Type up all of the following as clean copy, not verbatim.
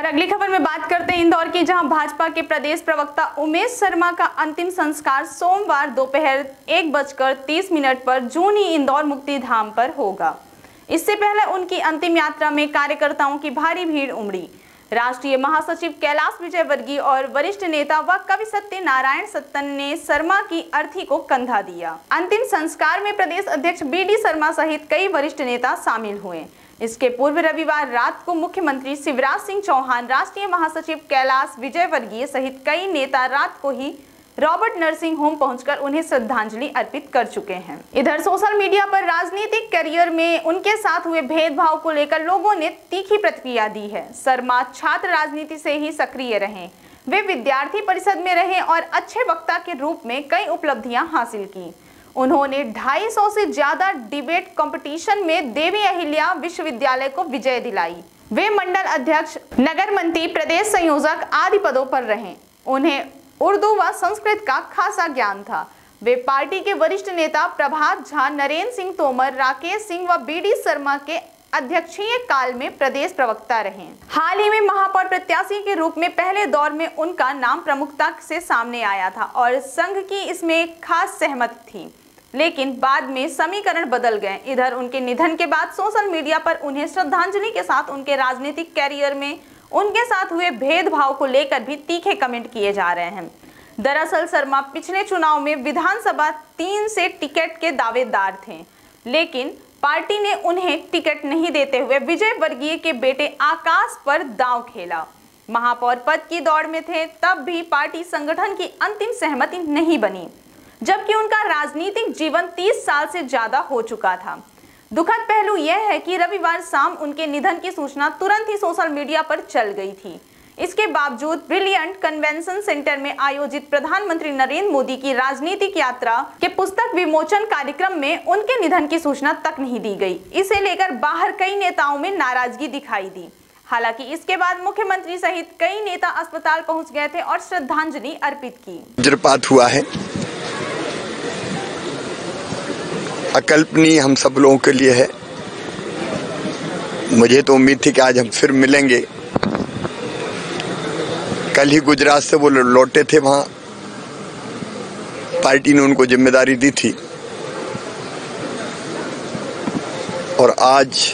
और अगली खबर में बात करते हैं इंदौर की, जहां भाजपा के प्रदेश प्रवक्ता उमेश शर्मा का अंतिम संस्कार सोमवार दोपहर 1:30 पर जूनी इंदौर मुक्ति धाम पर होगा। इससे पहले उनकी अंतिम यात्रा में कार्यकर्ताओं की भारी भीड़ उमड़ी। राष्ट्रीय महासचिव कैलाश विजयवर्गीय और वरिष्ठ नेता व कवि सत्यनारायण सत्तन ने शर्मा की अर्थी को कंधा दिया। अंतिम संस्कार में प्रदेश अध्यक्ष BD शर्मा सहित कई वरिष्ठ नेता शामिल हुए। इसके पूर्व रविवार रात को मुख्यमंत्री शिवराज सिंह चौहान, राष्ट्रीय महासचिव कैलाश विजयवर्गीय सहित कई नेता रात को ही रॉबर्ट नर्सिंग होम पहुंचकर उन्हें श्रद्धांजलि अर्पित कर चुके हैं। इधर सोशल मीडिया पर राजनीतिक करियर में उनके साथ हुए भेदभाव को लेकर लोगों ने तीखी प्रतिक्रिया दी है। शर्मा छात्र राजनीति से ही सक्रिय रहे, वे विद्यार्थी परिषद में रहे और अच्छे वक्ता के रूप में कई उपलब्धियां हासिल की। उन्होंने 250 से ज्यादा डिबेट कंपटीशन में देवी अहिल्या विश्वविद्यालय को विजय दिलाई। वे मंडल अध्यक्ष, नगर मंत्री, प्रदेश संयोजक आदि पदों पर रहे। उन्हें उर्दू व संस्कृत का खासा ज्ञान था। वे पार्टी के वरिष्ठ नेता प्रभात झा, नरेंद्र सिंह तोमर, राकेश सिंह व BD शर्मा के अध्यक्षीय काल में प्रदेश प्रवक्ता रहे। हाल ही में महापौर प्रत्याशी के रूप में पहले दौर में उनका नाम प्रमुखता से सामने आया था और संघ की इसमें खास सहमति थी, लेकिन बाद में समीकरण बदल गए। इधर उनके निधन के बाद सोशल मीडिया पर उन्हें श्रद्धांजलि के साथ उनके राजनीतिक कैरियर में उनके साथ हुए भेदभाव को लेकर भी तीखे कमेंट किए जा रहे हैं। दरअसल शर्मा पिछले चुनाव में विधानसभा 3 से टिकट के दावेदार थे, लेकिन पार्टी ने उन्हें टिकट नहीं देते हुए विजयवर्गीय के बेटे आकाश पर दांव खेला। महापौर पद की दौड़ में थे, तब भी पार्टी संगठन की अंतिम सहमति नहीं बनी, जबकि उनका राजनीतिक जीवन 30 साल से ज्यादा हो चुका था। दुखद पहलू यह है कि रविवार शाम उनके निधन की सूचना तुरंत ही सोशल मीडिया पर चल गई थी। इसके बावजूद ब्रिलियंट कन्वेंशन सेंटर में आयोजित प्रधानमंत्री नरेंद्र मोदी की राजनीतिक यात्रा के पुस्तक विमोचन कार्यक्रम में उनके निधन की सूचना तक नहीं दी गई। इसे लेकर बाहर कई नेताओं में नाराजगी दिखाई दी। हालांकि इसके बाद मुख्यमंत्री सहित कई नेता अस्पताल पहुंच गए थे और श्रद्धांजलि अर्पित की। वज्रपात हुआ है, अकल्पनीय हम सब लोगों के लिए है। मुझे तो उम्मीद थी कि आज हम फिर मिलेंगे। कल ही गुजरात से वो लौटे थे, वहां पार्टी ने उनको जिम्मेदारी दी थी, और आज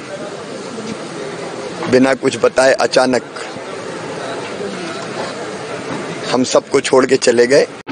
बिना कुछ बताए अचानक हम सबको छोड़ के चले गए।